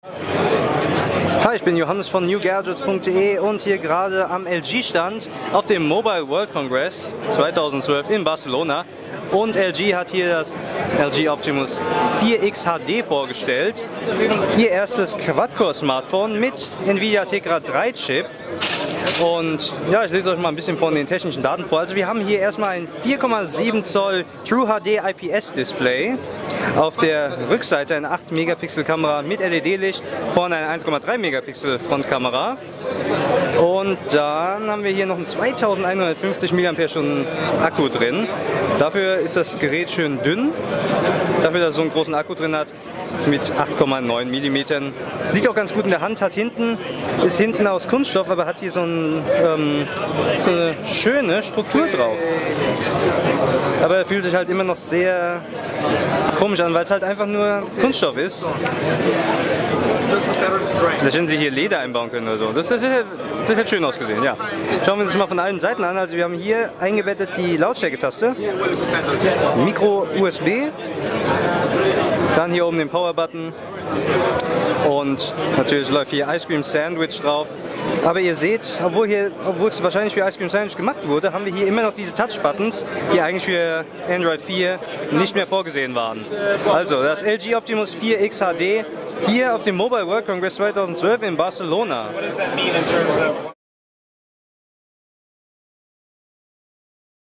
Hi, ich bin Johannes von newgadgets.de und hier gerade am LG-Stand auf dem Mobile World Congress 2012 in Barcelona. Und LG hat hier das LG Optimus 4X HD vorgestellt. Ihr erstes Quad-Core-Smartphone mit Nvidia Tegra 3 Chip. Und ja, ich lese euch mal ein bisschen von den technischen Daten vor. Also wir haben hier erstmal ein 4,7 Zoll True HD IPS Display. Auf der Rückseite eine 8 Megapixel Kamera mit LED-Licht, vorne eine 1,3 Megapixel Frontkamera. Und dann haben wir hier noch einen 2150 mAh Akku drin. Dafür ist das Gerät schön dünn, dafür, dass es so einen großen Akku drin hat mit 8,9 mm. Liegt auch ganz gut in der Hand, ist hinten aus Kunststoff, aber hat hier so eine schöne Struktur drauf. Aber er fühlt sich halt immer noch sehr komisch an, weil es halt einfach nur Kunststoff ist. Vielleicht hätten sie hier Leder einbauen können oder so. Das hätte schön ausgesehen, ja. Schauen wir uns das mal von allen Seiten an. Also wir haben hier eingebettet die Lautstärke-Taste, Micro-USB, dann hier oben den Power-Button und natürlich läuft hier Ice Cream Sandwich drauf. Aber ihr seht, obwohl es wahrscheinlich für Ice Cream Sandwich gemacht wurde, haben wir hier immer noch diese Touch-Buttons, die eigentlich für Android 4 nicht mehr vorgesehen waren. Also das LG Optimus 4X HD hier auf dem Mobile World Congress 2012 in Barcelona.